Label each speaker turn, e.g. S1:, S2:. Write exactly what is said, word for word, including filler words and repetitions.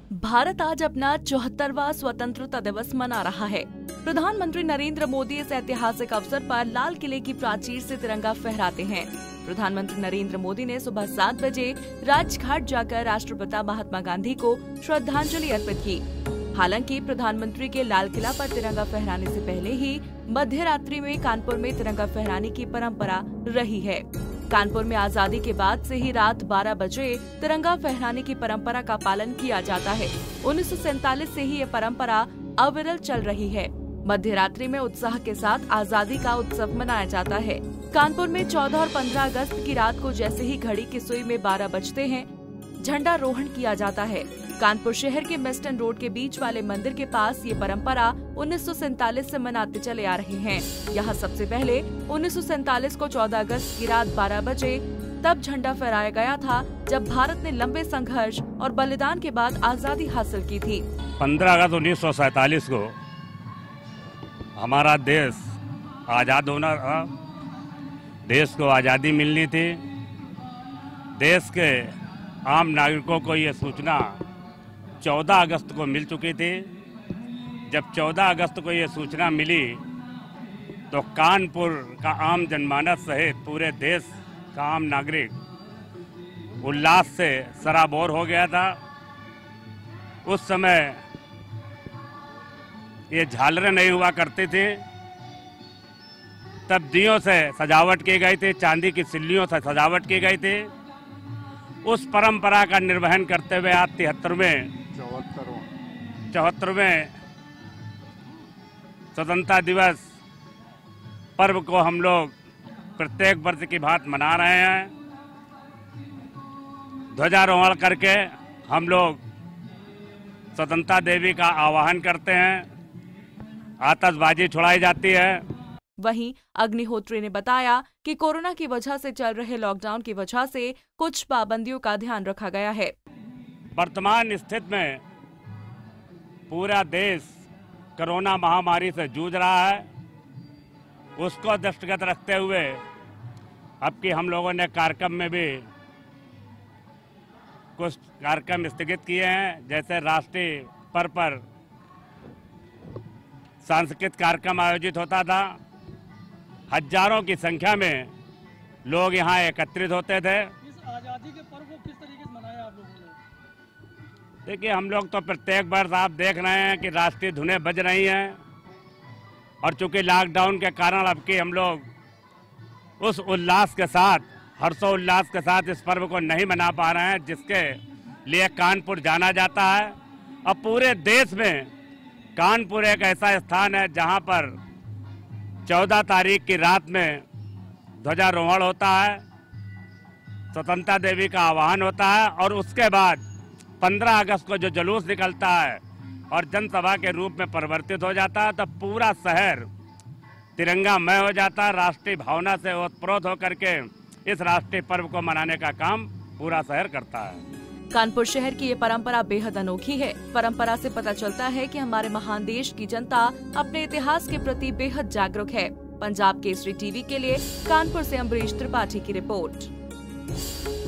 S1: भारत आज अपना चौहत्तरवां स्वतंत्रता दिवस मना रहा है। प्रधानमंत्री नरेंद्र मोदी इस ऐतिहासिक अवसर पर लाल किले की प्राचीर से तिरंगा फहराते हैं। प्रधानमंत्री नरेंद्र मोदी ने सुबह सात बजे राजघाट जाकर राष्ट्रपिता महात्मा गांधी को श्रद्धांजलि अर्पित की। हालांकि प्रधानमंत्री के लाल किला पर तिरंगा फहराने से पहले ही मध्य रात्रि में कानपुर में तिरंगा फहराने की परंपरा रही है। कानपुर में आजादी के बाद से ही रात बारह बजे तिरंगा फहराने की परंपरा का पालन किया जाता है। उन्नीस सौ सैतालीस से ही ये परंपरा अविरल चल रही है। मध्य रात्रि में उत्साह के साथ आजादी का उत्सव मनाया जाता है। कानपुर में चौदह और पंद्रह अगस्त की रात को जैसे ही घड़ी की सुई में बारह बजते हैं, झंडारोहण किया जाता है। कानपुर शहर के मेस्टन रोड के बीच वाले मंदिर के पास ये परंपरा उन्नीस सौ सैतालीस से मनाते चले आ रहे हैं। यहाँ सबसे पहले उन्नीस सौ सैतालीस को चौदह अगस्त की रात बारह बजे तब झंडा फहराया गया था, जब भारत ने लंबे संघर्ष और बलिदान के बाद आजादी हासिल की थी।
S2: पंद्रह अगस्त उन्नीस सौ सैतालीस को हमारा देश आजाद होना था। देश को आजादी मिलनी थी। देश के आम नागरिकों को ये सूचना चौदह अगस्त को मिल चुकी थी। जब चौदह अगस्त को ये सूचना मिली तो कानपुर का आम जनमानस सहित पूरे देश का आम नागरिक उल्लास से सराबोर हो गया था। उस समय ये झालरें नहीं हुआ करती थी, तब दियों से सजावट की गई थी, चांदी की सिल्लियों से सजावट की गई थी। उस परंपरा का निर्वहन करते हुए आज तिहत्तरवें चौहत्तरवें स्वतंत्रता दिवस पर्व को हम लोग प्रत्येक वर्ष की भांति मना रहे हैं। ध्वजारोहण करके हम लोग स्वतंत्रता देवी का आवाहन करते हैं, आतिशबाजी छुड़ाई जाती है।
S1: वहीं अग्निहोत्री ने बताया कि कोरोना की वजह से चल रहे लॉकडाउन की वजह से कुछ पाबंदियों का ध्यान रखा गया है।
S2: वर्तमान स्थिति में पूरा देश कोरोना महामारी से जूझ रहा है। उसको दृष्टिगत रखते हुए अब की हम लोगों ने कार्यक्रम में भी कुछ कार्यक्रम स्थगित किए हैं। जैसे राष्ट्रीय पर्व पर सांस्कृतिक कार्यक्रम आयोजित होता था, हजारों की संख्या में लोग यहाँ एकत्रित होते थे।
S3: इस आजादी के पर्व को किस तरीके से मनाया आप लोगों ने?
S2: देखिए, हम लोग तो प्रत्येक वर्ष आप देख रहे हैं कि राष्ट्रीय धुनें बज रही हैं, और चूंकि लॉकडाउन के कारण अब की हम लोग उस उल्लास के साथ, हर्षोल्लास के साथ इस पर्व को नहीं मना पा रहे हैं, जिसके लिए कानपुर जाना जाता है। अब पूरे देश में कानपुर एक ऐसा स्थान है जहां पर चौदह तारीख की रात में ध्वजारोहण होता है, स्वतंत्रता देवी का आह्वान होता है, और उसके बाद पंद्रह अगस्त को जो जुलूस निकलता है और जनसभा के रूप में परिवर्तित हो जाता है, तब पूरा शहर तिरंगामय हो जाता है। राष्ट्रीय भावना से ओतप्रोत होकर के इस राष्ट्रीय पर्व को मनाने का काम पूरा शहर करता है।
S1: कानपुर शहर की ये परंपरा बेहद अनोखी है। परंपरा से पता चलता है कि हमारे महान देश की जनता अपने इतिहास के प्रति बेहद जागरूक है। पंजाब केसरी टीवी के लिए कानपुर से अम्बरीश त्रिपाठी की रिपोर्ट।